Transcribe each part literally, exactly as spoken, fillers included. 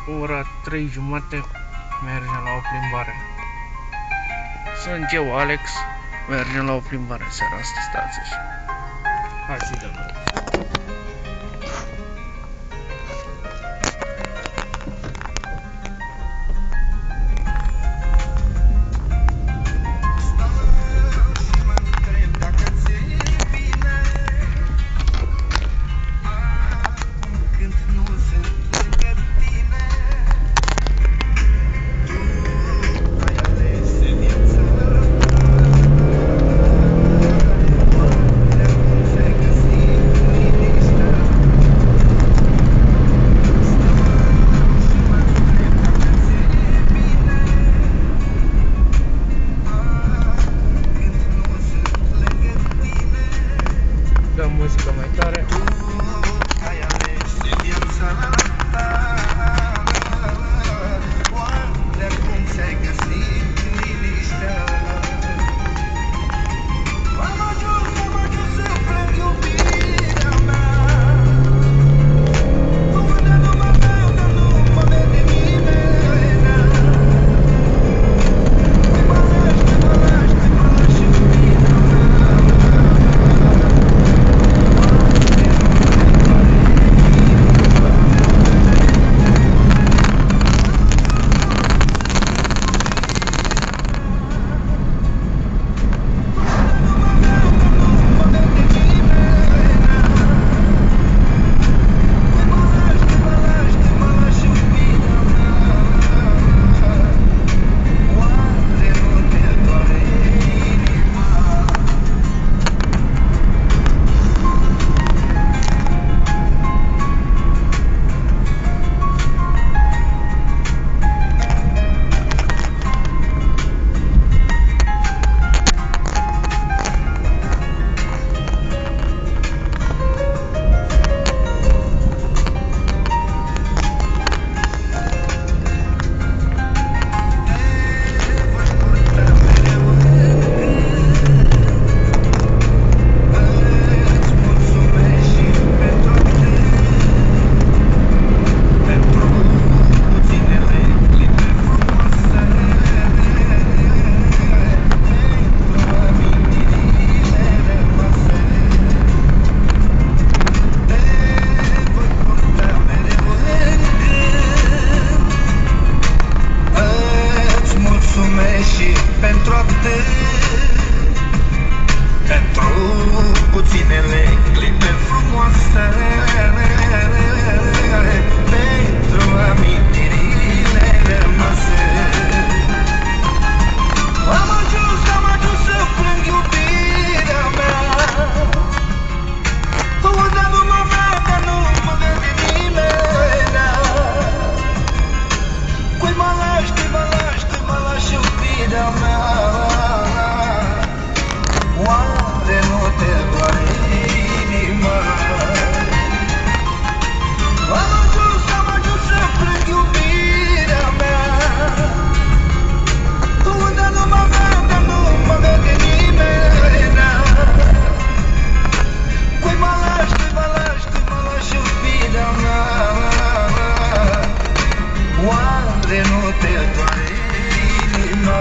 ora trei jumate, mergem la o plimbare. Sunt eu, Alex, mergem la o plimbare seara asta, stați așa. Hai să-i dăm. Dăm muzică mai tare. Pentru atât, pentru puținele clipe frumoase, pentru amintirile rămase. Am ajuns, am ajuns să plâng iubirea mea. Uda nu mă vede, nu mă vede nimeni. Cui mă lași, cui mă lași, cui mă lași iubirea mea. Oare nu te doare inima? Am ajuns, am ajuns să plâng iubirea mea. Unde nu mă vede, nu mă vede nimeni. Cui mă lași, cui mă lași, cui mă lași iubirea mea. Oare nu te doare inima?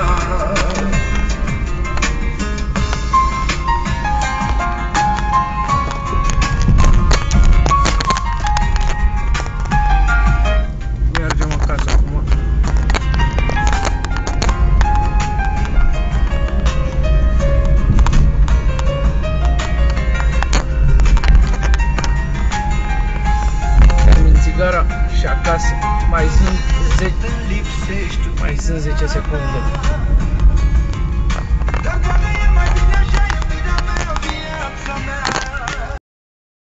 Mergem acasă acum. Termin țigara și acasă. Mai sunt zece, mai sunt zece secunde.